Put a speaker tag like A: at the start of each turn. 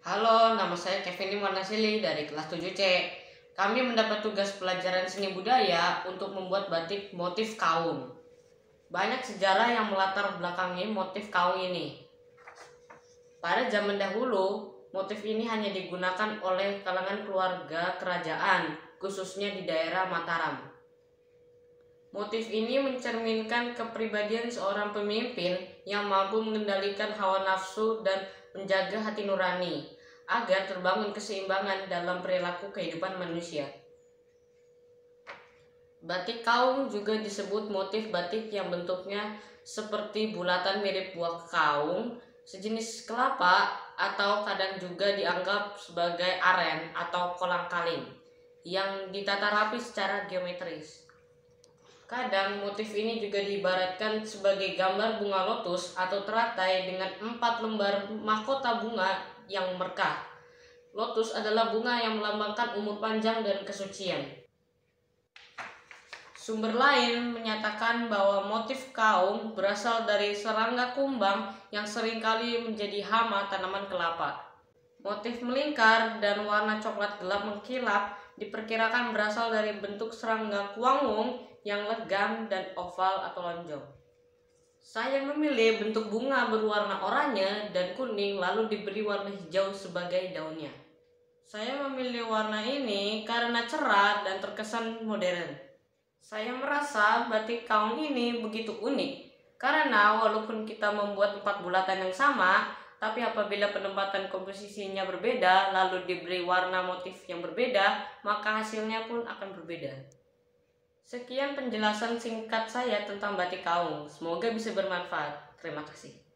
A: Halo, nama saya Kevin Wanasili dari kelas 7C. Kami mendapat tugas pelajaran seni budaya untuk membuat batik motif kaum. Banyak sejarah yang melatar belakangi motif kaum ini. Pada zaman dahulu, motif ini hanya digunakan oleh kalangan keluarga kerajaan, khususnya di daerah Mataram. Motif ini mencerminkan kepribadian seorang pemimpin yang mampu mengendalikan hawa nafsu dan menjaga hati nurani agar terbangun keseimbangan dalam perilaku kehidupan manusia. Batik kaum juga disebut motif batik yang bentuknya seperti bulatan mirip buah kaum, sejenis kelapa, atau kadang juga dianggap sebagai aren atau kolang-kaling yang ditata rapi secara geometris. Kadang motif ini juga diibaratkan sebagai gambar bunga lotus atau teratai dengan 4 lembar mahkota bunga yang berkah. Lotus adalah bunga yang melambangkan umur panjang dan kesucian. Sumber lain menyatakan bahwa motif kaum berasal dari serangga kumbang yang seringkali menjadi hama tanaman kelapa. Motif melingkar dan warna coklat gelap mengkilap diperkirakan berasal dari bentuk serangga kuangwung yang legam dan oval atau lonjong. Saya memilih bentuk bunga berwarna oranye dan kuning lalu diberi warna hijau sebagai daunnya. Saya memilih warna ini karena cerah dan terkesan modern. Saya merasa batik kaum ini begitu unik karena walaupun kita membuat 4 bulatan yang sama, tapi apabila penempatan komposisinya berbeda lalu diberi warna motif yang berbeda, maka hasilnya pun akan berbeda. Sekian penjelasan singkat saya tentang batik kaum. Semoga bisa bermanfaat. Terima kasih.